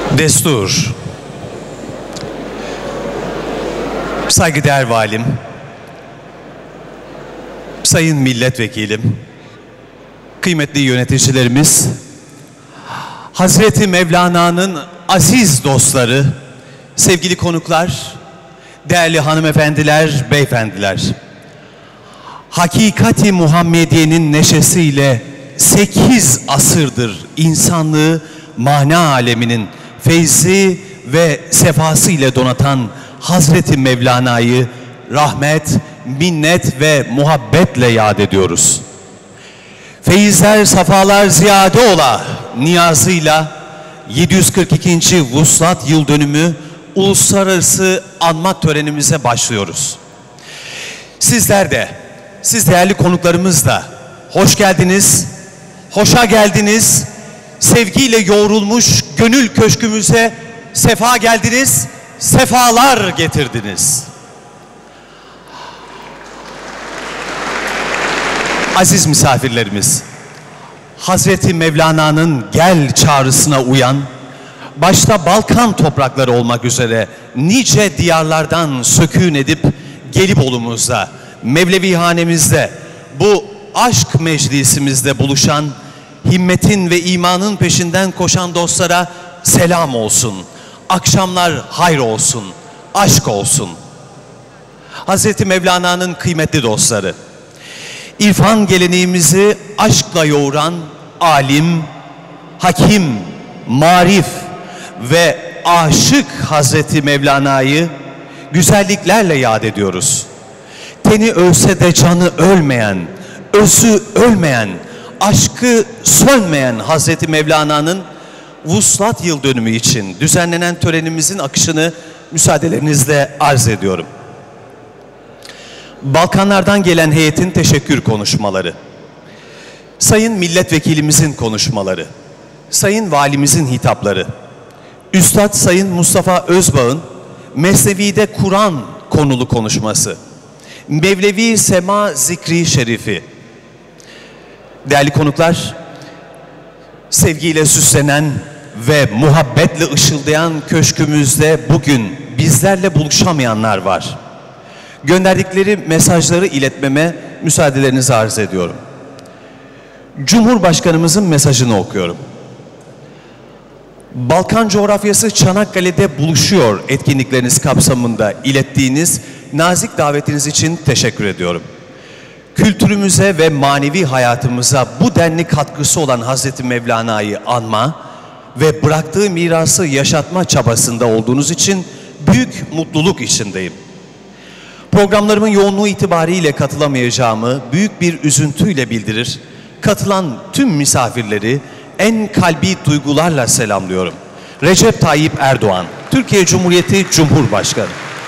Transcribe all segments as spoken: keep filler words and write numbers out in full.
Destur. Saygıdeğer Valim, Sayın Milletvekilim, kıymetli yöneticilerimiz, Hazreti Mevlana'nın aziz dostları, sevgili konuklar, değerli hanımefendiler, beyefendiler. Hakikati Muhammediye'nin neşesiyle sekiz asırdır insanlığı mana aleminin feyzi ve sefası ile donatan Hazreti Mevlana'yı rahmet, minnet ve muhabbetle yad ediyoruz. Feyizler, safalar ziyade ola niyazıyla yedi yüz kırk ikinci Vuslat Yıl Dönümü Uluslararası Anma törenimize başlıyoruz. Sizler de, siz değerli konuklarımız da hoş geldiniz, hoşa geldiniz, sevgiyle yoğrulmuş gönül köşkümüze sefa geldiniz, sefalar getirdiniz. Aziz misafirlerimiz, Hazreti Mevlana'nın gel çağrısına uyan, başta Balkan toprakları olmak üzere nice diyarlardan sökûn edip Gelibolu'muzda, Mevlevihanemizde, bu aşk meclisimizde buluşan, himmetin ve imanın peşinden koşan dostlara selam olsun. Akşamlar hayır olsun, aşk olsun. Hazreti Mevlana'nın kıymetli dostları, İrfan geleneğimizi aşkla yoğuran alim, hakim, marif ve aşık Hazreti Mevlana'yı güzelliklerle yad ediyoruz. Teni ölse de canı ölmeyen, özü ölmeyen, aşkı sönmeyen Hazreti Mevlana'nın Vuslat Yıl Dönümü için düzenlenen törenimizin akışını müsaadelerinizle arz ediyorum. Balkanlardan gelen heyetin teşekkür konuşmaları, Sayın Milletvekilimizin konuşmaları, Sayın Valimizin hitapları, Üstad Sayın Mustafa Özbağ'ın Mesnevi'de Kur'an konulu konuşması, Mevlevi Sema Zikri Şerifi. Değerli konuklar, sevgiyle süslenen ve muhabbetle ışıldayan köşkümüzde bugün bizlerle buluşamayanlar var. Gönderdikleri mesajları iletmeme müsaadelerinizi arz ediyorum. Cumhurbaşkanımızın mesajını okuyorum. Balkan coğrafyası Çanakkale'de buluşuyor etkinlikleriniz kapsamında ilettiğiniz nazik davetiniz için teşekkür ediyorum. Kültürümüze ve manevi hayatımıza bu denli katkısı olan Hazreti Mevlana'yı anma ve bıraktığı mirası yaşatma çabasında olduğunuz için büyük mutluluk içindeyim. Programlarımın yoğunluğu itibariyle katılamayacağımı büyük bir üzüntüyle bildirir, katılan tüm misafirleri en kalbi duygularla selamlıyorum. Recep Tayyip Erdoğan, Türkiye Cumhuriyeti Cumhurbaşkanı.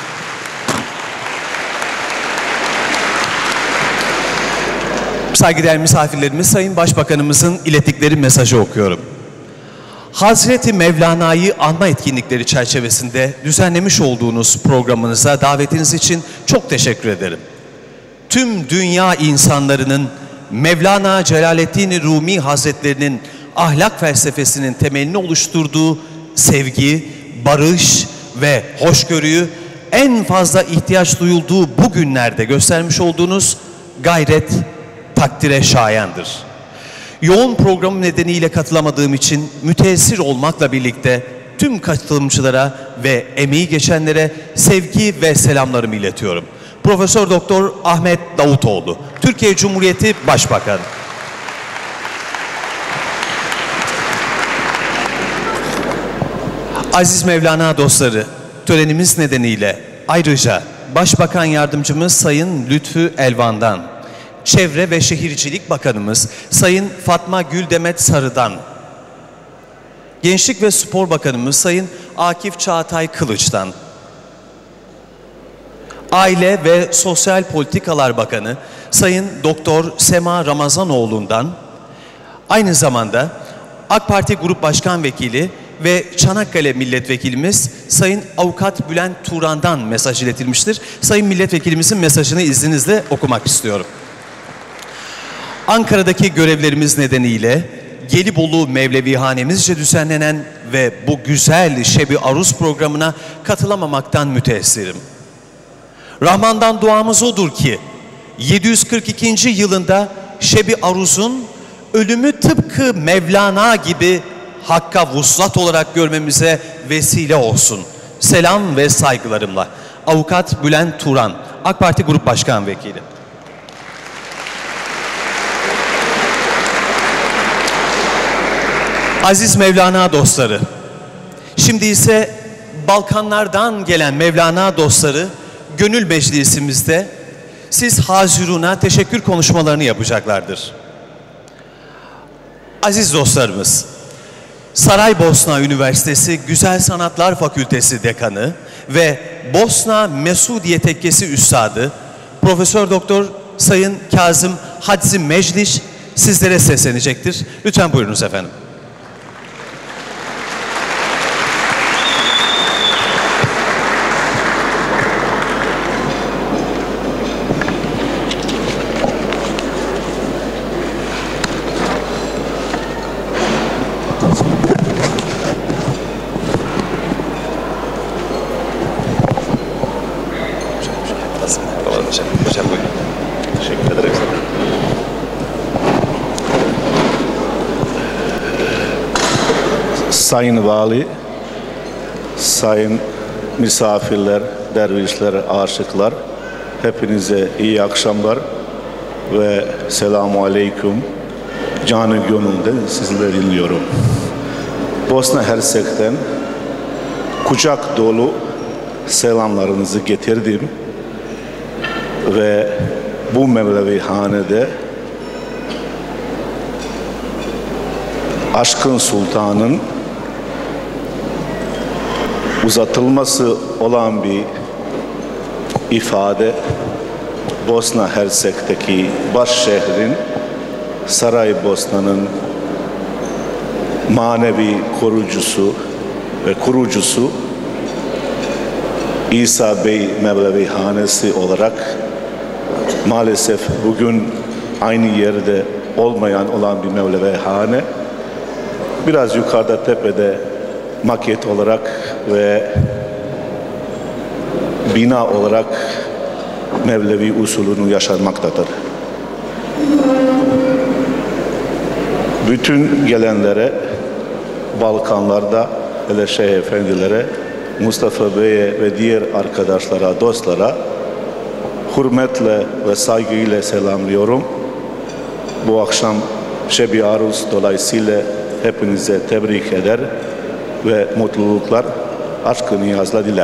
Saygıdeğer misafirlerimiz, Sayın Başbakanımızın ilettikleri mesajı okuyorum. Hazreti Mevlana'yı anma etkinlikleri çerçevesinde düzenlemiş olduğunuz programınıza davetiniz için çok teşekkür ederim. Tüm dünya insanlarının Mevlana Celaleddin Rumi Hazretlerinin ahlak felsefesinin temelini oluşturduğu sevgi, barış ve hoşgörüyü en fazla ihtiyaç duyulduğu bu günlerde göstermiş olduğunuz gayret takdire şayandır. Yoğun programım nedeniyle katılamadığım için müteessir olmakla birlikte tüm katılımcılara ve emeği geçenlere sevgi ve selamlarımı iletiyorum. Profesör Doktor Ahmet Davutoğlu, Türkiye Cumhuriyeti Başbakanı. Aziz Mevlana dostları, törenimiz nedeniyle ayrıca Başbakan Yardımcımız Sayın Lütfü Elvan'dan, Çevre ve Şehircilik Bakanımız Sayın Fatma Güldemet Sarı'dan, Gençlik ve Spor Bakanımız Sayın Akif Çağatay Kılıç'tan, Aile ve Sosyal Politikalar Bakanı Sayın Doktor Sema Ramazanoğlu'ndan, aynı zamanda AK Parti Grup Başkan Vekili ve Çanakkale Milletvekilimiz Sayın Avukat Bülent Turan'dan mesaj iletilmiştir. Sayın Milletvekilimizin mesajını izninizle okumak istiyorum. Ankara'daki görevlerimiz nedeniyle Gelibolu Mevlevihanemizce düzenlenen ve bu güzel Şebi Aruz programına katılamamaktan müteessirim. Rahman'dan duamız odur ki yedi yüz kırk ikinci yılında Şebi Aruz'un ölümü tıpkı Mevlana gibi Hakk'a vuslat olarak görmemize vesile olsun. Selam ve saygılarımla. Avukat Bülent Turan, AK Parti Grup Başkan Vekili. Aziz Mevlana dostları, şimdi ise Balkanlardan gelen Mevlana dostları gönül meclisimizde siz haziruna teşekkür konuşmalarını yapacaklardır. Aziz dostlarımız, Saraybosna Üniversitesi Güzel Sanatlar Fakültesi Dekanı ve Bosna Mesudiye Tekkesi Üstadı Profesör Doktor Sayın Kazım Hadzi Mecliş sizlere seslenecektir. Lütfen buyurunuz efendim. Hocam buyurun. Teşekkür ederim. Sayın Vali, sayın misafirler, dervişler, aşıklar, hepinize iyi akşamlar ve selamu aleyküm. Canı gönülden sizleri dinliyorum. Bosna Hersek'ten kucak dolu selamlarınızı getirdim ve bu Mevlevihane'de Aşkın Sultan'ın uzatılması olan bir ifade Bosna Hersek'teki baş şehrin Saraybosna'nın manevi korucusu ve kurucusu İsa Bey Mevlevihanesi olarak maalesef bugün aynı yerde olmayan olan bir Mevlevihane biraz yukarıda tepede maket olarak ve bina olarak Mevlevi usulünü yaşanmaktadır. Bütün gelenlere, Balkanlarda hele Şeyh Efendilere, Mustafa Bey'e ve diğer arkadaşlara, dostlara hürmetle ve saygıyla selamlıyorum. Bu akşam Şebi Aruz dolayısıyla hepinize tebrik eder ve mutluluklar, aşk-ı niyazla diler.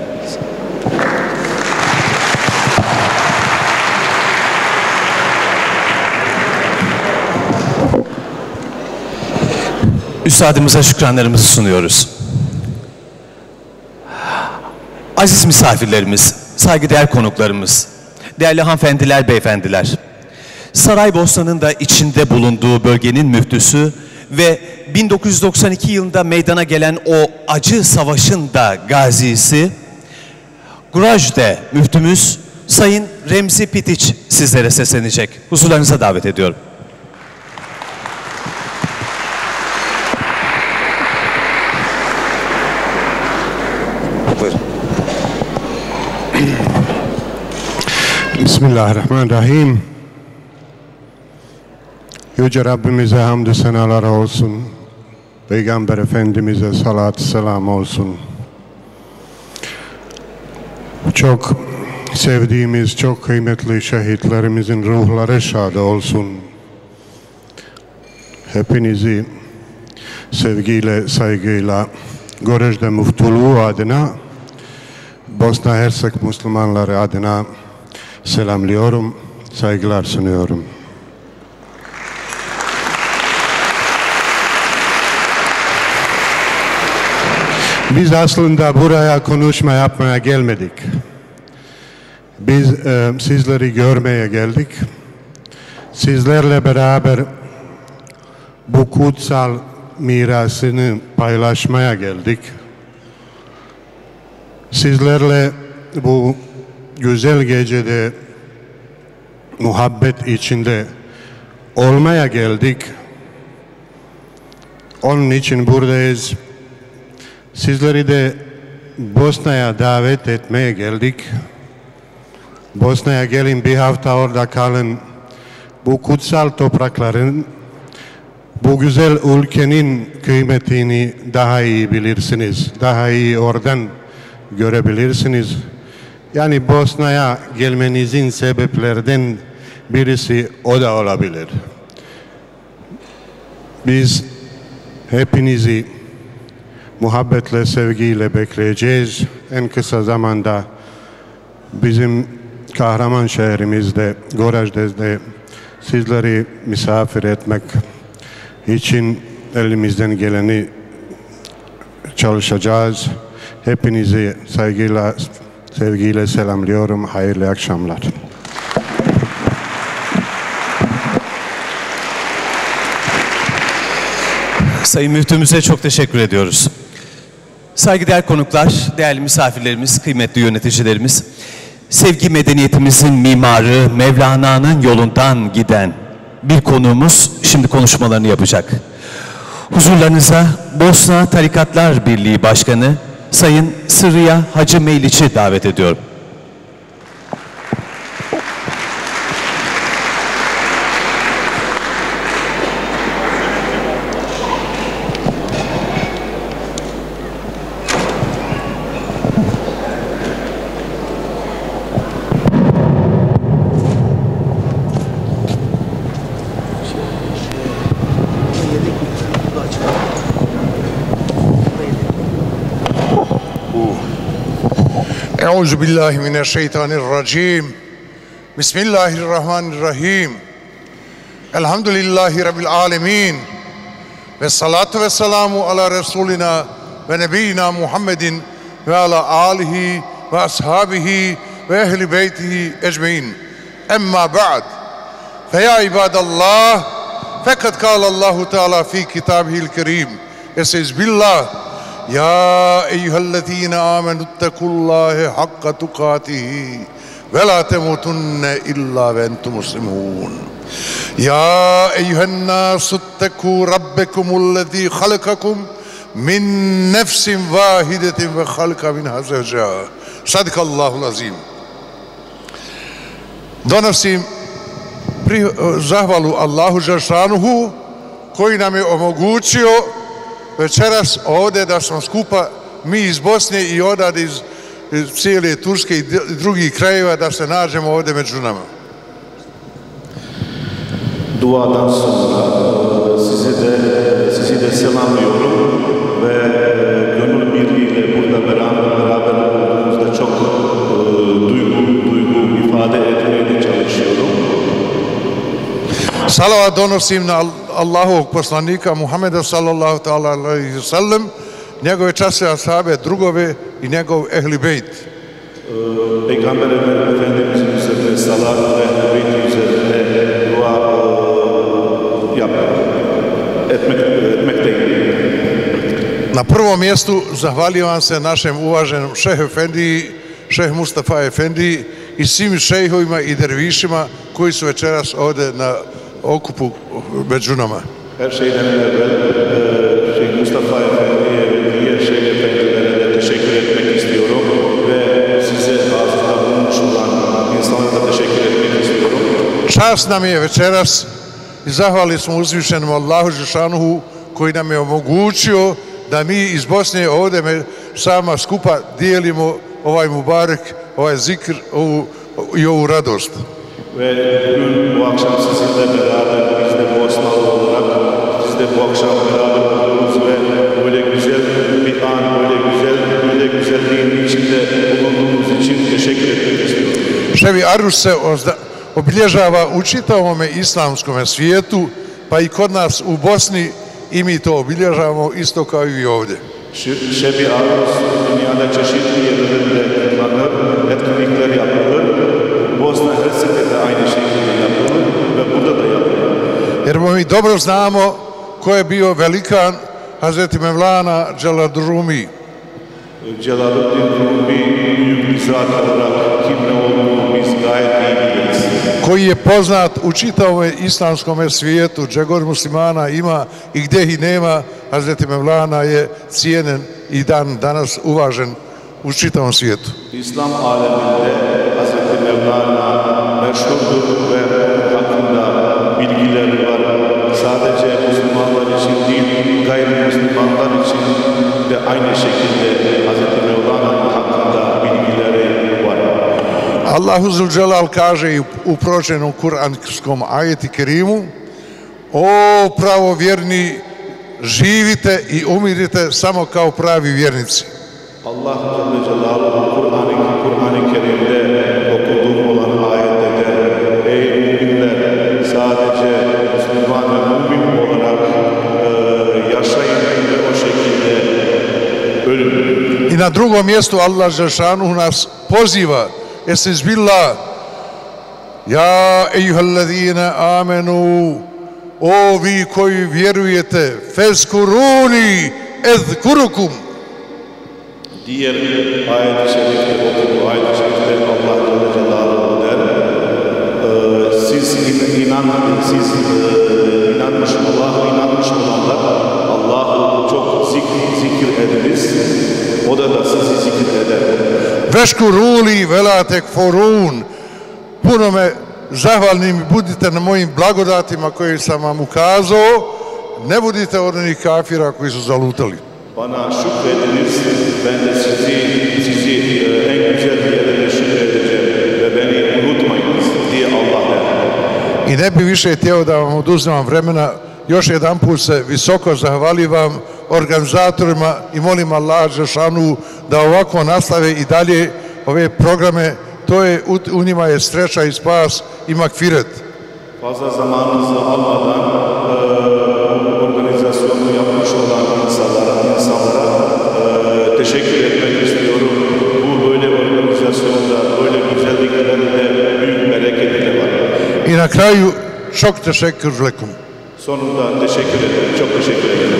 Üstadımıza şükranlarımızı sunuyoruz. Aziz misafirlerimiz, saygıdeğer konuklarımız, değerli hanımefendiler, beyefendiler, Saraybosna'nın da içinde bulunduğu bölgenin müftüsü ve bin dokuz yüz doksan iki yılında meydana gelen o acı savaşın da gazisi, Graj'de müftümüz Sayın Remzi Pitiç sizlere seslenecek. Huzurlarınıza davet ediyorum. Buyurun. Bismillahirrahmanirrahim. Yüce Rabbimize hamdü senalar olsun. Peygamber Efendimiz'e salat selam olsun. Çok sevdiğimiz, çok kıymetli şehitlerimizin ruhları şad olsun. Hepinizi sevgiyle, saygıyla Görejde Muftuluğu adına, Bosna Hersek Müslümanları adına selamlıyorum, saygılar sunuyorum. Biz aslında buraya konuşma yapmaya gelmedik. Biz e, sizleri görmeye geldik. Sizlerle beraber bu kutsal mirasını paylaşmaya geldik. Sizlerle bu güzel gecede muhabbet içinde olmaya geldik. Onun için buradayız. Sizleri de Bosna'ya davet etmeye geldik. Bosna'ya gelin, bir hafta orada kalın. Bu kutsal toprakların, bu güzel ülkenin kıymetini daha iyi bilirsiniz. Daha iyi oradan görebilirsiniz. Yani Bosna'ya gelmenizin sebeplerden birisi o da olabilir. Biz hepinizi muhabbetle, sevgiyle bekleyeceğiz. En kısa zamanda bizim kahraman şehrimizde, Goraždez'de sizleri misafir etmek için elimizden geleni çalışacağız. Hepinizi saygıyla, sevgiyle selamlıyorum. Hayırlı akşamlar. Sayın Müftümüze çok teşekkür ediyoruz. Saygıdeğer konuklar, değerli misafirlerimiz, kıymetli yöneticilerimiz, sevgi medeniyetimizin mimarı, Mevlana'nın yolundan giden bir konuğumuz şimdi konuşmalarını yapacak. Huzurlarınıza Bosna Tarikatlar Birliği Başkanı Sayın Sırrıya Hacı Meyliç'i davet ediyorum. Euzu billahi mineşşeytanirracim. Bismillahirrahmanirrahim. Elhamdülillahi rabbil alemin. Ve salatu ve selamu ala Resulina ve Nebiyyina Muhammedin ve ala alihi ve ashabihi ve ehli beytihi ecmein. Emma ba'd. Feya ibadallah. Fakat kâlallahu Teala fi kitabihil kerim. Estağfirullah. Ya eyyühellezîne âmenüttekullâhe hakka tukâtihi ve lâ temutunne illâ ve entum muslimûn. Ya eyyühennâsuttekû rabbekumullezî halakakum min nefsin vâhidetin ve halka minhâ zevcâ. Sadikallahul azim. Donosim zahvalu Allahu Želešanuhu koji nam je omogućio večeras ovdje da smo skupa, mi iz Bosne i odavde iz, iz cijele Turske i drugih krajeva, da se nađemo ovdje među nama. Duadan sonra sizi de, sizi de selamlıyorum ve gönül birliğiyle burada beraber, beraber olduğumuzda çok duygu, duygu ifade etmeye de çalışıyorum. Salavat donosim na Allahovog poslanika Muhammeda sallallahu ta'ala alaihi wa sallam, njegove časne ashabe, drugove i njegov ehli bejt. Peygamber Efendimizin üzerine salat ve ehli beyt üzerine dua yap, etmek, etmekteyim. Na prvom mjestu zahvaljujem se našem uvaženom šehu Efendiji, šeh Mustafa Efendiji i svim šejhovima i dervišima koji su večeras ovdje na okupu među nama. Her şeyden evvel Şeyh Mustafa Efendi'ye ve diğer Şeyh Efendilere de teşekkür etmek istiyorum ve size ağzında bulunmuş olan insanlara da teşekkür etmek istiyorum. Čast nam je večeras i zahvali smo uzvišenom Allahu Želešanuhu koji nam je omogućio da mi iz Bosne ovdje sama skupa dijelimo ovaj mubarek, ovaj zikr ovu, i ovu radost. Ve bugün bu akşam sizinle beraber biz de Bosnalı olarak siz de bu akşam beraber oluyoruz ve böyle güzel bir an, böyle güzel, böyle güzelliğin içinde bulunduğumuz için teşekkür etmek istiyorum. Ševi Arus se obilježava u čitavome islamskome svijetu, pa i kod nas u Bosni i mi to obilježavamo isto kao i ovdje. Şebi Arus dünyada çeşitli yerlerinde kutlanır, etkinlikler yapılır. Bosna Hersek'te aynı şekilde yapılır ve burada da yapılır. Jer mi dobro znamo ko je bio velikan Hazreti Mevlana Dželadrumi. Celaleddin Rumi büyük bir zat olarak kim ne olduğunu biz gayet iyi biliriz. Koji je poznat u čitavom islamskom svijetu, gdje god muslimana ima i gdje ih nema, Hazreti Mevlana je cijenjen i dan danas uvažen u čitavom svijetu. İslam aleminde Hazreti Mevlana meşhurdur ve hakkında bilgileri var. Sadece Müslümanlar için değil, gayrimüslimler için de aynı şekilde Hazreti Mevlana'nın hakkında bilgileri var. Allahu Zul-Dželal kaže i u pročenom kuranskom ajeti kerimu: O pravovjerni, živite i umirite samo kao pravi vjernici. Allah Celle Celaluhu Kur'an-ı Kur'an-ı Kerim'de okuduğum olan ayette de ey müminler sadece Müslüman ve mümin olarak e, yaşayın ve o şekilde ölün. I na drugom mjestu Allah Žešanuhu nas poziva: Esizbillah, ja ejuhallazine amenu, o vi koji vjerujete, fezkuruni ezkurukum. Diğer ayet-i şerifte okuduğu ayet-i şerifte Allah Celle Celaluhu der e, siz inan, siz e, inanmış Allah'a inanmış olanlar Allah'ı çok zikir, zikir ediniz, o da da sizi zikir eder. Veškuruli vela tekforun. Puno me zahvalnim budite na mojim blagodatima koje sam vam ukazao, ne budite od onih kafira koji su zalutali. Bana şükrediniz, ben de sizi, sizi e, en güzel yerlere şükredeceğim ve beni unutmayınız diye Allah der. I ne bi više htio da vam oduzimam vremena, još jedan put se visoko zahvalivam organizatorima i molim Allah Žešanu da ovako nastave i dalje ove programe. To je, u, u njima je sreća i spas i makfiret. Fazla zamanınızı almadan e, organizasyonu yapmış olan insanlara, insanlara e, teşekkür etmek istiyorum. Bu böyle organizasyonda, böyle güzelliklerde büyük bereketleri var. I na kraju, çok teşekkür lekum. Sonunda teşekkür ederim, çok teşekkür ederim.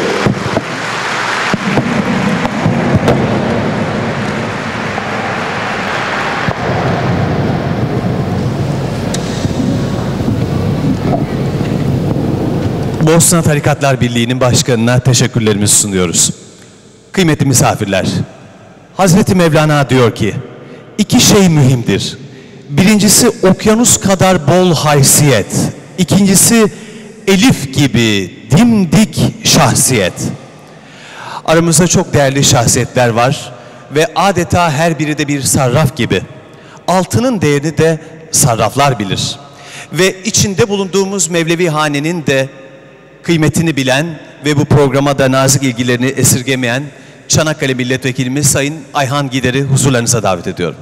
Bosna Tarikatlar Birliği'nin başkanına teşekkürlerimizi sunuyoruz. Kıymetli misafirler, Hazreti Mevlana diyor ki, iki şey mühimdir. Birincisi okyanus kadar bol haysiyet. İkincisi elif gibi dimdik şahsiyet. Aramızda çok değerli şahsiyetler var ve adeta her biri de bir sarraf gibi. Altının değerini de sarraflar bilir. Ve içinde bulunduğumuz Mevlevi hanenin de kıymetini bilen ve bu programa da nazik ilgilerini esirgemeyen Çanakkale Milletvekilimiz Sayın Ayhan Gider'i huzurlarınıza davet ediyorum.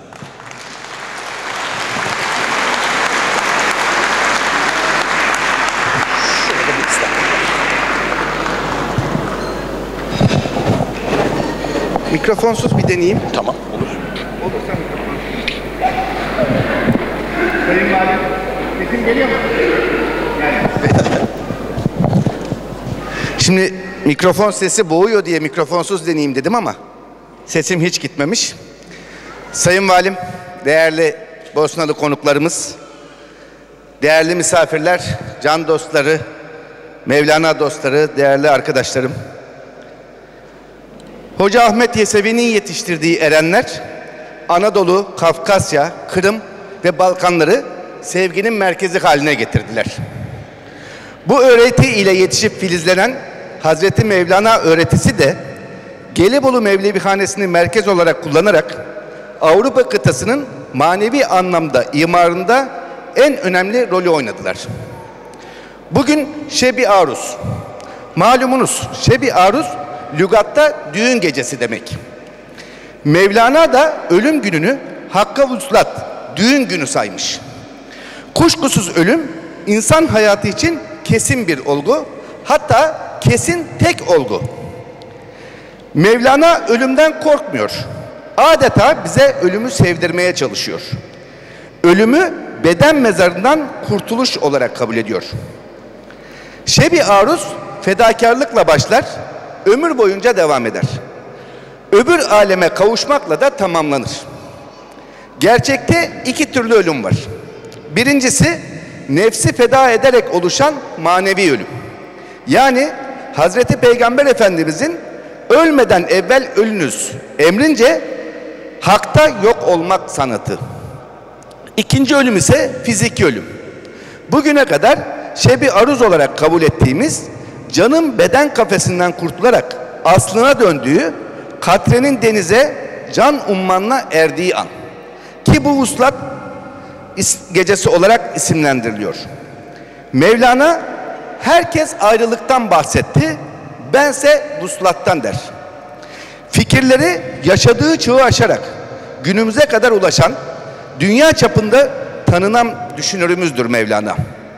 Mikrofonsuz bir deneyeyim. Tamam, olur. Olursa mikrofon. Sayın Valim, sesim geliyor mu? Şimdi mikrofon sesi boğuyor diye mikrofonsuz deneyeyim dedim ama sesim hiç gitmemiş. Sayın Valim, değerli Bosnalı konuklarımız, değerli misafirler, can dostları, Mevlana dostları, değerli arkadaşlarım. Hoca Ahmet Yesevi'nin yetiştirdiği erenler, Anadolu, Kafkasya, Kırım ve Balkanları sevginin merkezi haline getirdiler. Bu öğreti ile yetişip filizlenen Hazreti Mevlana öğretisi de Gelibolu Mevlevihanesi'ni merkez olarak kullanarak Avrupa kıtasının manevi anlamda imarında en önemli rolü oynadılar. Bugün Şebi Aruz. Malumunuz Şebi Aruz lügatta düğün gecesi demek. Mevlana da ölüm gününü Hakka Vuslat, düğün günü saymış. Kuşkusuz ölüm insan hayatı için kesin bir olgu, hatta kesin tek olgu. Mevlana ölümden korkmuyor. Adeta bize ölümü sevdirmeye çalışıyor. Ölümü beden mezarından kurtuluş olarak kabul ediyor. Şebi Aruz fedakarlıkla başlar, ömür boyunca devam eder. öbür aleme kavuşmakla da tamamlanır. Gerçekte iki türlü ölüm var. Birincisi nefsi feda ederek oluşan manevi ölüm. Yani Hazreti Peygamber Efendimizin ölmeden evvel ölünüz emrince hakta yok olmak sanatı. İkinci ölüm ise fiziki ölüm. Bugüne kadar şebi aruz olarak kabul ettiğimiz canın beden kafesinden kurtularak aslına döndüğü, katrenin denize can ummanına erdiği an. Ki bu vuslat gecesi olarak isimlendiriliyor. Mevlana herkes ayrılıktan bahsetti, bense vuslattan der. Fikirleri yaşadığı çağı aşarak günümüze kadar ulaşan, dünya çapında tanınan düşünürümüzdür Mevlana.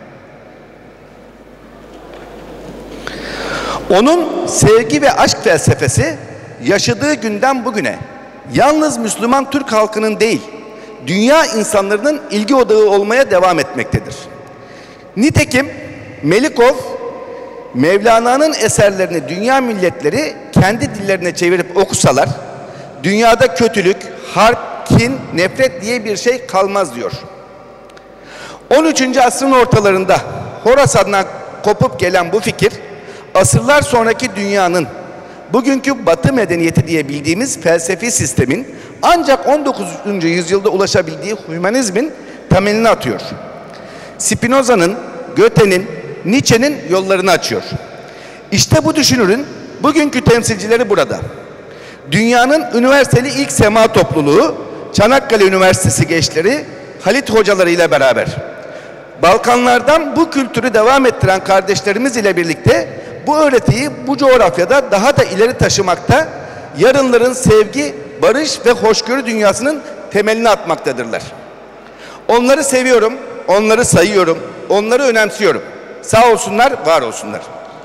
Onun sevgi ve aşk felsefesi yaşadığı günden bugüne yalnız Müslüman Türk halkının değil, dünya insanlarının ilgi odağı olmaya devam etmektedir. Nitekim Melikov, Mevlana'nın eserlerini dünya milletleri kendi dillerine çevirip okusalar, dünyada kötülük, harp, kin, nefret diye bir şey kalmaz diyor. on üçüncü asrın ortalarında Horasan'dan kopup gelen bu fikir, asırlar sonraki dünyanın, bugünkü Batı medeniyeti diye bildiğimiz felsefi sistemin ancak on dokuzuncu yüzyılda ulaşabildiği hümanizmin temelini atıyor. Spinoza'nın, Goethe'nin, Nietzsche'nin yollarını açıyor. İşte bu düşünürün bugünkü temsilcileri burada. Dünyanın üniversiteli ilk sema topluluğu, Çanakkale Üniversitesi gençleri, Halit hocaları ile beraber. Balkanlardan bu kültürü devam ettiren kardeşlerimiz ile birlikte bu öğretiyi bu coğrafyada daha da ileri taşımakta, yarınların sevgi, barış ve hoşgörü dünyasının temelini atmaktadırlar. Onları seviyorum, onları sayıyorum, onları önemsiyorum. Sağ olsunlar, var olsunlar.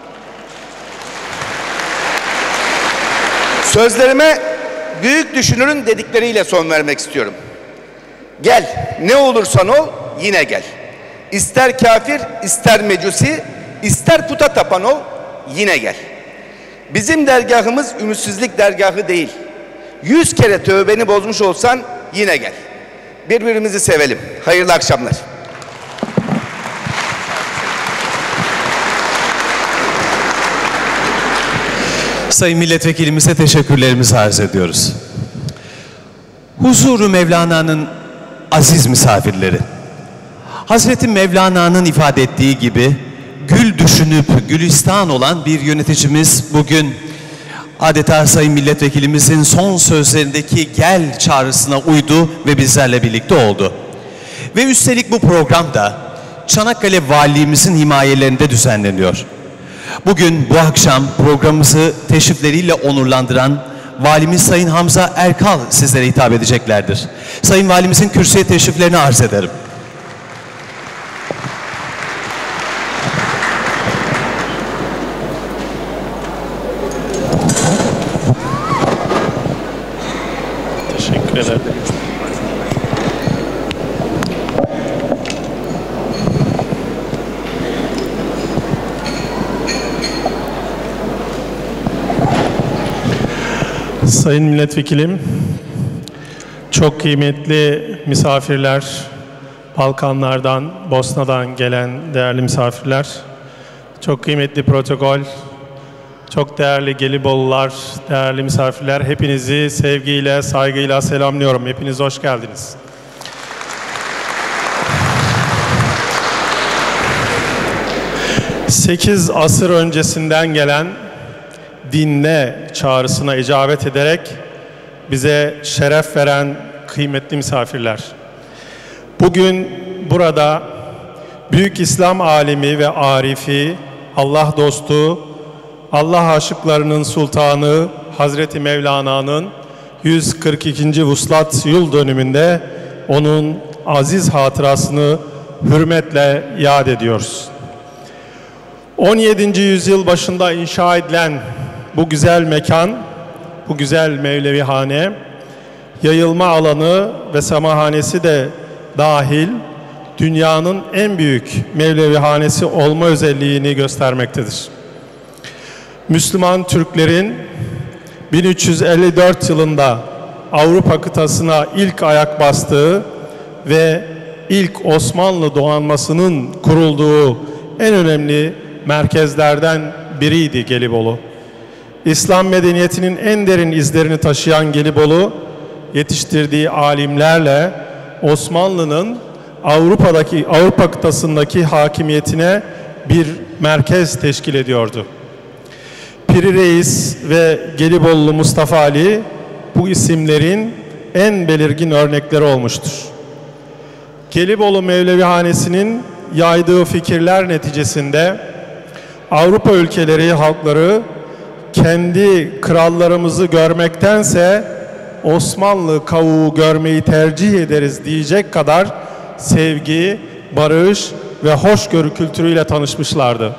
Sözlerime büyük düşünürün dedikleriyle son vermek istiyorum. Gel, ne olursan ol, yine gel. İster kafir, ister mecusi, ister puta tapan ol, yine gel. Bizim dergahımız ümitsizlik dergahı değil. Yüz kere tövbeni bozmuş olsan yine gel. Birbirimizi sevelim. Hayırlı akşamlar. Sayın Milletvekilimize teşekkürlerimizi arz ediyoruz. Huzuru Mevlana'nın aziz misafirleri, Hazreti Mevlana'nın ifade ettiği gibi gül düşünüp gülistan olan bir yöneticimiz bugün adeta Sayın Milletvekilimizin son sözlerindeki gel çağrısına uydu ve bizlerle birlikte oldu. Ve üstelik bu program da Çanakkale Valiliğimizin himayelerinde düzenleniyor. Bugün bu akşam programımızı teşrifleriyle onurlandıran Valimiz Sayın Hamza Erkal sizlere hitap edeceklerdir. Sayın Valimizin kürsüye teşriflerini arz ederim. Teşekkür ederim. Sayın Milletvekilim, çok kıymetli misafirler, Balkanlardan, Bosna'dan gelen değerli misafirler, çok kıymetli protokol, çok değerli Gelibolular, değerli misafirler, hepinizi sevgiyle, saygıyla selamlıyorum. Hepiniz hoş geldiniz. Sekiz asır öncesinden gelen dinle çağrısına icabet ederek bize şeref veren kıymetli misafirler. Bugün burada büyük İslam alimi ve arifi, Allah dostu, Allah aşıklarının sultanı Hazreti Mevlana'nın yüz kırk ikinci vuslat yıl dönümünde onun aziz hatırasını hürmetle yad ediyoruz. on yedinci yüzyıl başında inşa edilen bu güzel mekan, bu güzel Mevlevihane, yayılma alanı ve semahanesi de dahil dünyanın en büyük Mevlevihanesi olma özelliğini göstermektedir. Müslüman Türklerin bin üç yüz elli dört yılında Avrupa kıtasına ilk ayak bastığı ve ilk Osmanlı donanmasının kurulduğu en önemli merkezlerden biriydi Gelibolu. İslam medeniyetinin en derin izlerini taşıyan Gelibolu, yetiştirdiği alimlerle Osmanlı'nın Avrupa'daki Avrupa kıtasındaki hakimiyetine bir merkez teşkil ediyordu. Piri Reis ve Gelibolu Mustafa Ali bu isimlerin en belirgin örnekleri olmuştur. Gelibolu Mevlevihanesi'nin yaydığı fikirler neticesinde Avrupa ülkeleri halkları kendi krallarımızı görmektense Osmanlı kavuğu görmeyi tercih ederiz diyecek kadar sevgi, barış ve hoşgörü kültürüyle tanışmışlardı.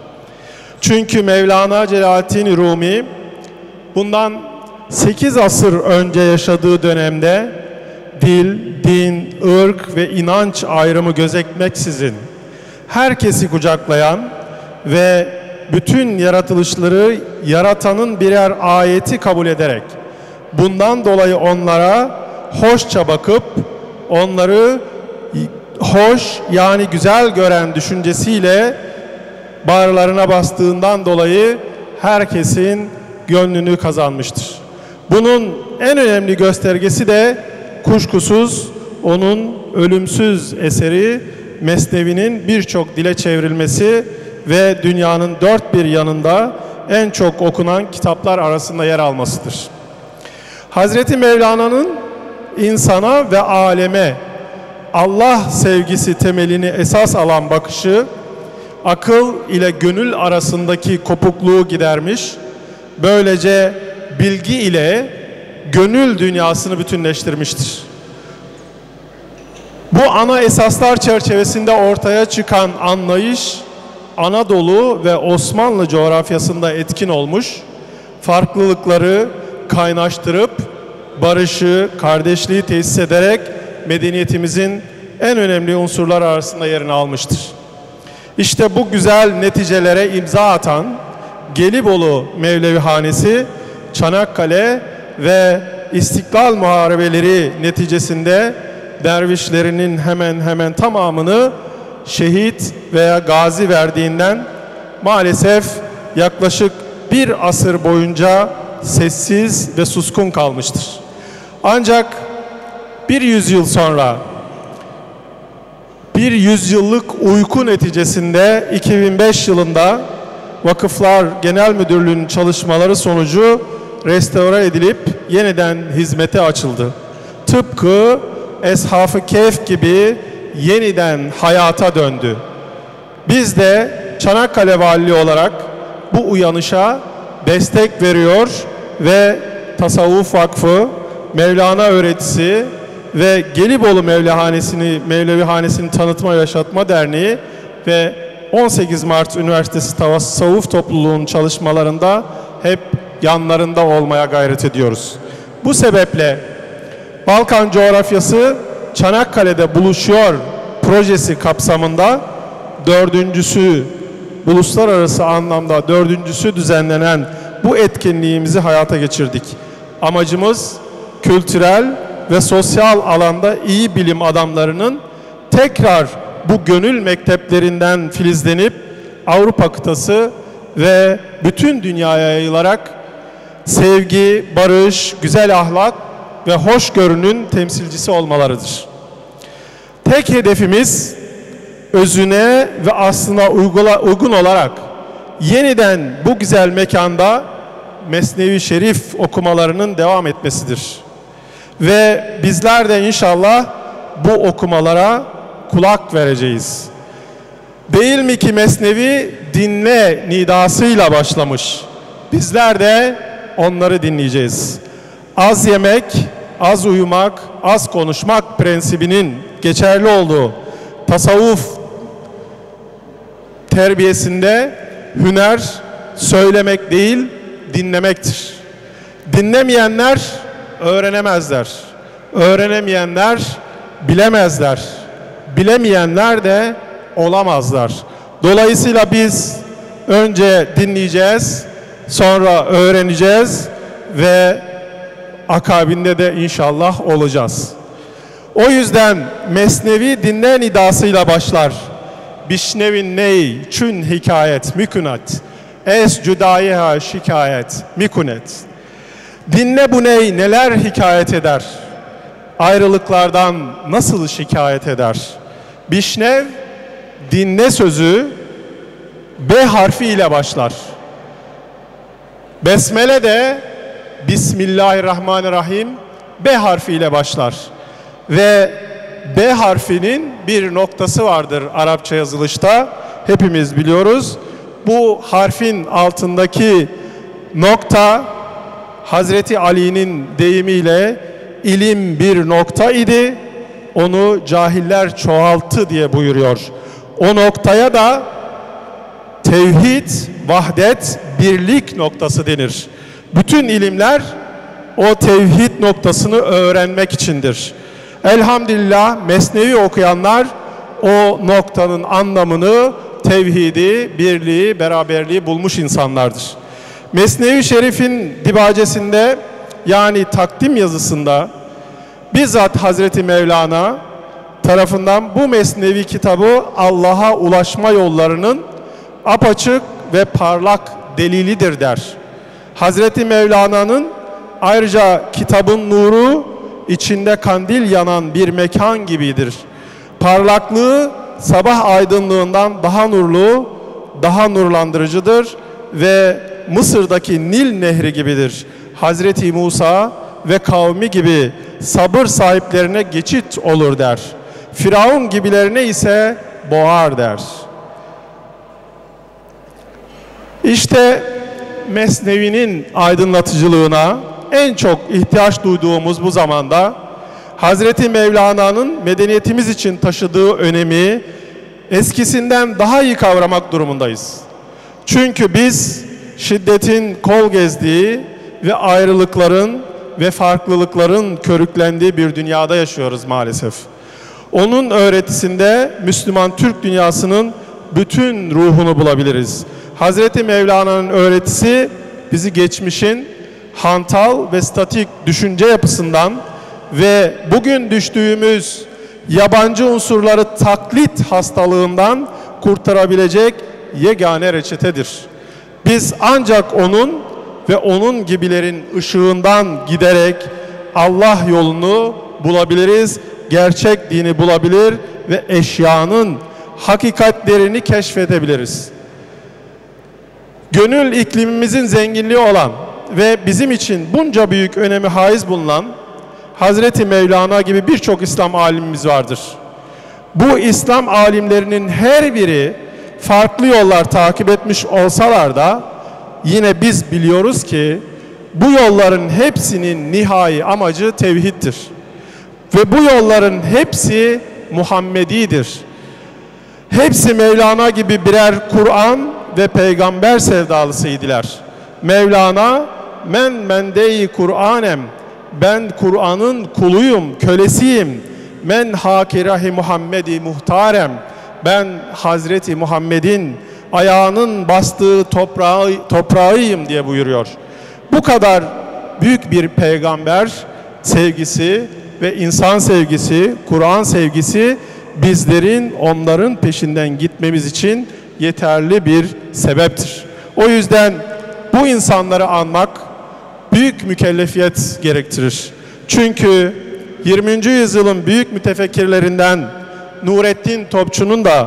Çünkü Mevlana Celaleddin Rumi bundan sekiz asır önce yaşadığı dönemde dil, din, ırk ve inanç ayrımı gözetmeksizin herkesi kucaklayan ve bütün yaratılışları yaratanın birer ayeti kabul ederek bundan dolayı onlara hoşça bakıp onları hoş yani güzel gören düşüncesiyle bağırlarına bastığından dolayı herkesin gönlünü kazanmıştır. Bunun en önemli göstergesi de kuşkusuz onun ölümsüz eseri Mesnevi'nin birçok dile çevrilmesi ve dünyanın dört bir yanında en çok okunan kitaplar arasında yer almasıdır. Hazreti Mevlana'nın insana ve aleme Allah sevgisi temelini esas alan bakışı, akıl ile gönül arasındaki kopukluğu gidermiş, böylece bilgi ile gönül dünyasını bütünleştirmiştir. Bu ana esaslar çerçevesinde ortaya çıkan anlayış, Anadolu ve Osmanlı coğrafyasında etkin olmuş, farklılıkları kaynaştırıp, barışı, kardeşliği tesis ederek medeniyetimizin en önemli unsurlar arasında yerini almıştır. İşte bu güzel neticelere imza atan Gelibolu Mevlevihanesi, Çanakkale ve İstiklal Muharebeleri neticesinde dervişlerinin hemen hemen tamamını şehit veya gazi verdiğinden maalesef yaklaşık bir asır boyunca sessiz ve suskun kalmıştır. Ancak bir yüzyıl sonra bir yüzyıllık uyku neticesinde iki bin beş yılında Vakıflar Genel Müdürlüğü'nün çalışmaları sonucu restore edilip yeniden hizmete açıldı. Tıpkı Eshaf-ı Kehf gibi yeniden hayata döndü. Biz de Çanakkale Valiliği olarak bu uyanışa destek veriyor ve Tasavvuf Vakfı, Mevlana Öğretisi ve Gelibolu Mevlevihanesi'ni, Mevlevihanesi'ni Tanıtma ve Yaşatma Derneği ve on sekiz Mart Üniversitesi Tasavvuf Topluluğu'nun çalışmalarında hep yanlarında olmaya gayret ediyoruz. Bu sebeple Balkan coğrafyası Çanakkale'de buluşuyor projesi kapsamında dördüncüsü, uluslararası anlamda dördüncüsü düzenlenen bu etkinliğimizi hayata geçirdik. Amacımız kültürel ve sosyal alanda iyi bilim adamlarının tekrar bu gönül mekteplerinden filizlenip Avrupa kıtası ve bütün dünyaya yayılarak sevgi, barış, güzel ahlak ve hoşgörünün temsilcisi olmalarıdır. Tek hedefimiz özüne ve aslına uygun olarak yeniden bu güzel mekanda Mesnevi Şerif okumalarının devam etmesidir. Ve bizler de inşallah bu okumalara kulak vereceğiz. Değil mi ki Mesnevi dinle nidasıyla başlamış. Bizler de onları dinleyeceğiz. Az yemek, az uyumak, az konuşmak prensibinin geçerli olduğu tasavvuf terbiyesinde hüner söylemek değil, dinlemektir. Dinlemeyenler öğrenemezler. Öğrenemeyenler bilemezler. Bilemeyenler de olamazlar. Dolayısıyla biz önce dinleyeceğiz, sonra öğreneceğiz ve akabinde de inşallah olacağız. O yüzden Mesnevi dinle nidasıyla başlar. Bişnevin ney, çün hikayet, mükünat, es cüdayiha şikayet, mikunet. Dinle bu ney, neler hikayet eder, ayrılıklardan nasıl şikayet eder. Bişnev, dinle sözü B harfi ile başlar. Besmele de Bismillahirrahmanirrahim B harfi ile başlar. Ve B harfinin bir noktası vardır Arapça yazılışta. Hepimiz biliyoruz. Bu harfin altındaki nokta Hazreti Ali'nin deyimiyle ilim bir nokta idi. Onu cahiller çoğalttı diye buyuruyor. O noktaya da tevhid, vahdet, birlik noktası denir. Bütün ilimler o tevhid noktasını öğrenmek içindir. Elhamdülillah Mesnevi okuyanlar o noktanın anlamını, tevhidi, birliği, beraberliği bulmuş insanlardır. Mesnevi Şerif'in dibacesinde, yani takdim yazısında bizzat Hazreti Mevlana tarafından bu mesnevi kitabı Allah'a ulaşma yollarının apaçık ve parlak delilidir der. Hazreti Mevlana'nın ayrıca kitabın nuru içinde kandil yanan bir mekan gibidir. Parlaklığı sabah aydınlığından daha nurlu, daha nurlandırıcıdır ve Mısır'daki Nil Nehri gibidir. Hazreti Musa ve kavmi gibi sabır sahiplerine geçit olur der. Firavun gibilerine ise boğar der. İşte Mesnevi'nin aydınlatıcılığına en çok ihtiyaç duyduğumuz bu zamanda Hazreti Mevlana'nın medeniyetimiz için taşıdığı önemi eskisinden daha iyi kavramak durumundayız. Çünkü biz şiddetin kol gezdiği ve ayrılıkların ve farklılıkların körüklendiği bir dünyada yaşıyoruz maalesef. Onun öğretisinde Müslüman Türk dünyasının bütün ruhunu bulabiliriz. Hazreti Mevlana'nın öğretisi bizi geçmişin hantal ve statik düşünce yapısından ve bugün düştüğümüz yabancı unsurları taklit hastalığından kurtarabilecek yegane reçetedir. Biz ancak onun ve onun gibilerin ışığından giderek Allah yolunu bulabiliriz, gerçek dini bulabilir ve eşyanın hakikatlerini keşfedebiliriz. Gönül iklimimizin zenginliği olan ve bizim için bunca büyük önemi haiz bulunan Hazreti Mevlana gibi birçok İslam alimimiz vardır. Bu İslam alimlerinin her biri farklı yollar takip etmiş olsalar da yine biz biliyoruz ki bu yolların hepsinin nihai amacı tevhiddir. Ve bu yolların hepsi Muhammedidir. Hepsi Mevlana gibi birer Kur'an ve peygamber sevdalısıydılar. Mevlana, men mendeyi Kur'anem, ben Kur'an'ın kuluyum, kölesiyim. Men hakirahi Muhammedi muhtarem, ben Hazreti Muhammed'in ayağının bastığı toprağı, toprağıyım diye buyuruyor. Bu kadar büyük bir peygamber sevgisi ve insan sevgisi, Kur'an sevgisi bizlerin onların peşinden gitmemiz için yeterli bir sebeptir. O yüzden bu insanları anmak büyük mükellefiyet gerektirir. Çünkü yirminci yüzyılın büyük mütefekkirlerinden Nurettin Topçu'nun da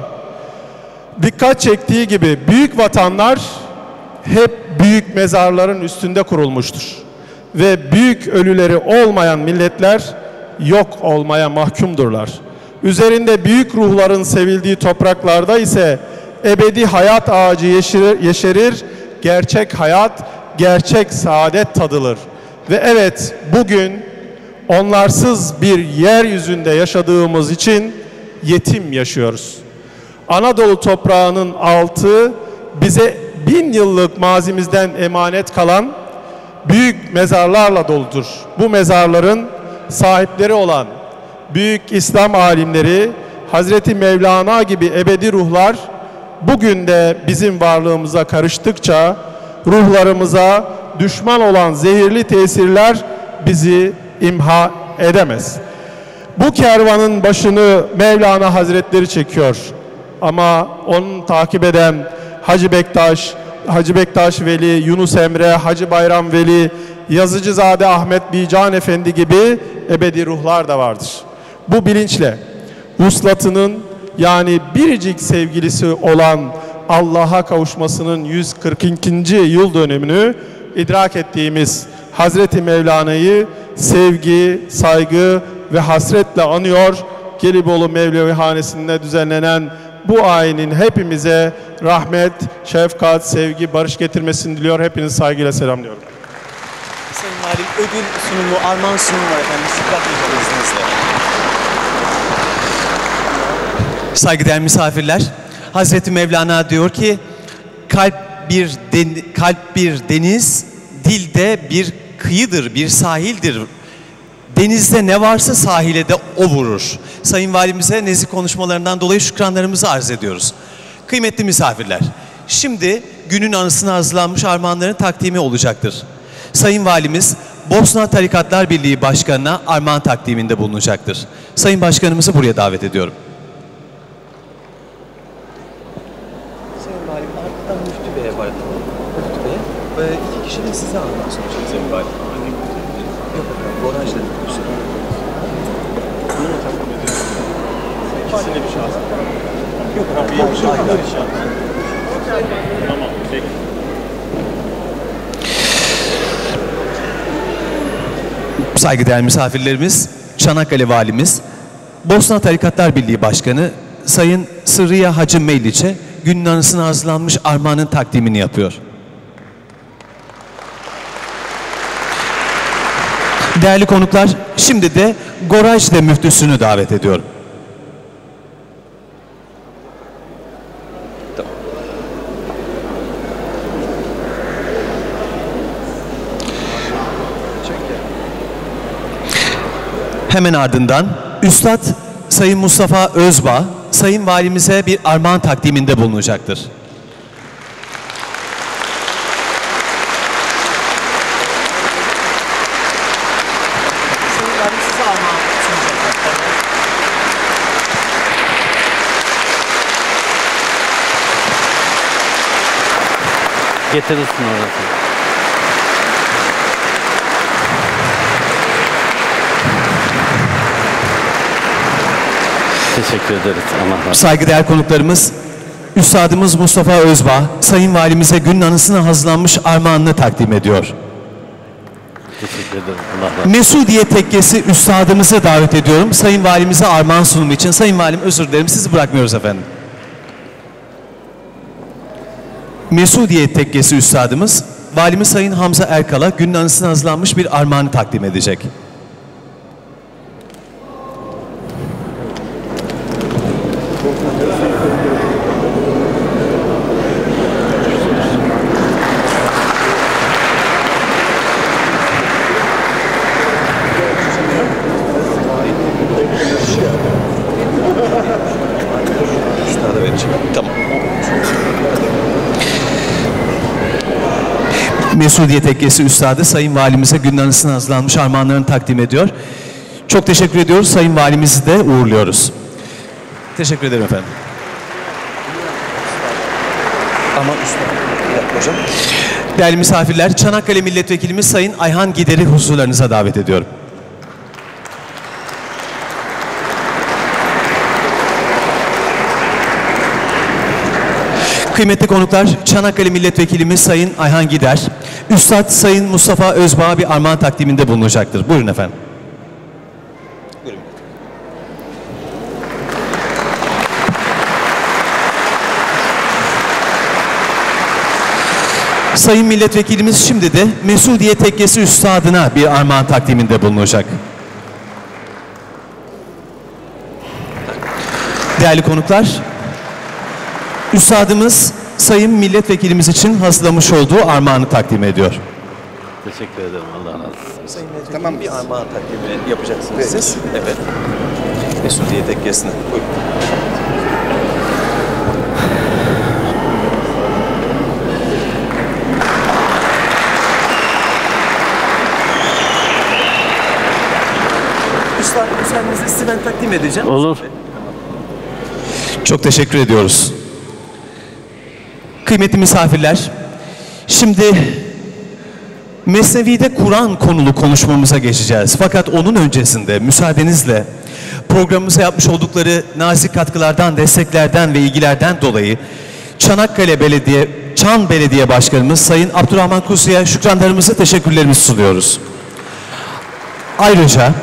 dikkat çektiği gibi büyük vatanlar hep büyük mezarların üstünde kurulmuştur. Ve büyük ölüleri olmayan milletler yok olmaya mahkumdurlar. Üzerinde büyük ruhların sevildiği topraklarda ise ebedi hayat ağacı yeşerir, yeşerir, gerçek hayat, gerçek saadet tadılır. Ve evet, bugün onlarsız bir yeryüzünde yaşadığımız için yetim yaşıyoruz. Anadolu toprağının altı bize bin yıllık mazimizden emanet kalan büyük mezarlarla doludur. Bu mezarların sahipleri olan büyük İslam alimleri, Hazreti Mevlana gibi ebedi ruhlar bugün de bizim varlığımıza karıştıkça ruhlarımıza düşman olan zehirli tesirler bizi imha edemez. Bu kervanın başını Mevlana Hazretleri çekiyor. Ama onu takip eden Hacı Bektaş, Hacı Bektaş Veli, Yunus Emre, Hacı Bayram Veli, Yazıcızade Ahmet Bican Efendi gibi ebedi ruhlar da vardır. Bu bilinçle vuslatının yani biricik sevgilisi olan Allah'a kavuşmasının yüz kırk ikinci yıl dönümünü idrak ettiğimiz Hazreti Mevlana'yı sevgi, saygı ve hasretle anıyor. Gelibolu Mevlevi Hanesi'nde düzenlenen bu ayinin hepimize rahmet, şefkat, sevgi, barış getirmesini diliyor. Hepinizi saygıyla selamlıyorum. Sayın Valim, ödül sunumu, armağan sunumu var efendim. Sıklatmayacağım izninizle. Saygıdeğer misafirler, Hazreti Mevlana diyor ki, kalp bir den, kalp bir deniz, dilde bir kıyıdır, bir sahildir. Denizde ne varsa sahile de o vurur. Sayın Valimize nezih konuşmalarından dolayı şükranlarımızı arz ediyoruz. Kıymetli misafirler, şimdi günün anısına hazırlanmış armağanların takdimi olacaktır. Sayın Valimiz, Bosna Tarikatlar Birliği Başkanı'na armağan takdiminde bulunacaktır. Sayın Başkanımızı buraya davet ediyorum. Sayın Valim, ardından Müftü Bey'e var. Müftü Bey'e, ee, iki kişi de size armağan sunacak Sayın Valim. Yok efendim, Goraj'la Müftü. Bunu mu takdim ediyorsunuz? İkisine bir şans. Yok efendim, bir şey yok. Tamam, peki. Saygıdeğer misafirlerimiz, Çanakkale Valimiz, Bosna Tarikatlar Birliği Başkanı Sayın Sırrıye Hacı Meyliç'e günün anısına hazırlanmış armağanın takdimini yapıyor. Değerli konuklar, şimdi de Goraj'da müftüsünü davet ediyorum. Hemen ardından Üstad Sayın Mustafa Özbağ, Sayın Valimize bir armağan takdiminde bulunacaktır. Sayın Valim size armağan sunacaklar. Getirirsin orası. Teşekkür ederiz. Allah razı olsun. Saygıdeğer konuklarımız, Üstadımız Mustafa Özbağ, Sayın Valimize günün anısına hazırlanmış armağanını takdim ediyor. Teşekkür ederim. Allah razı olsun. Mesudiye Tekkesi Üstadımızı davet ediyorum. Sayın Valimize armağan sunumu için. Sayın Valim, özür dilerim, sizi bırakmıyoruz efendim. Mesudiye Tekkesi Üstadımız, Valimiz Sayın Hamza Erkal'a günün anısına hazırlanmış bir armağanı takdim edecek. Tamam. Mesudiye Tekkesi Üstadı Sayın Valimize günün anısına hazırlanmış armağanlarını takdim ediyor. Çok teşekkür ediyoruz. Sayın Valimizi de uğurluyoruz. Teşekkür ederim efendim. Ama üstad, bir dakika hocam. Değerli misafirler, Çanakkale Milletvekilimiz Sayın Ayhan Gider'i huzurlarınıza davet ediyorum. Kıymetli konuklar, Çanakkale Milletvekilimiz Sayın Ayhan Gider, Üstad Sayın Mustafa Özbağ'a bir armağan takdiminde bulunacaktır. Buyurun efendim. Buyurun. Sayın Milletvekilimiz şimdi de Mesudiye Tekkesi Üstadına bir armağan takdiminde bulunacak. Değerli konuklar, Üstadımız Sayın Milletvekilimiz için hazırlamış olduğu armağanı takdim ediyor. Teşekkür ederim. Allah razı olsun. Sayın Milletvekili, tamam, bir armağan takdimi yapacaksınız evet. Siz. Evet. Mesudiye Tekkesi'ne. Buyurun. Üstad, müsaadenizle sizi ben takdim edeceğim. Olur. Çok teşekkür ediyoruz. Kıymetli misafirler, şimdi Mesnevi'de Kur'an konulu konuşmamıza geçeceğiz. Fakat onun öncesinde müsaadenizle programımıza yapmış oldukları nazik katkılardan, desteklerden ve ilgilerden dolayı Çanakkale Belediye, Çan Belediye Başkanımız Sayın Abdurrahman Kusu'ya şükranlarımızı, teşekkürlerimizi sunuyoruz. Ayrıca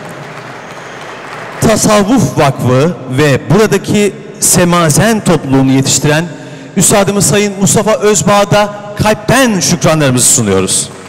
Tasavvuf Vakfı ve buradaki Semazen topluluğunu yetiştiren Üstadımız Sayın Mustafa Özbağ'a da kalpten şükranlarımızı sunuyoruz.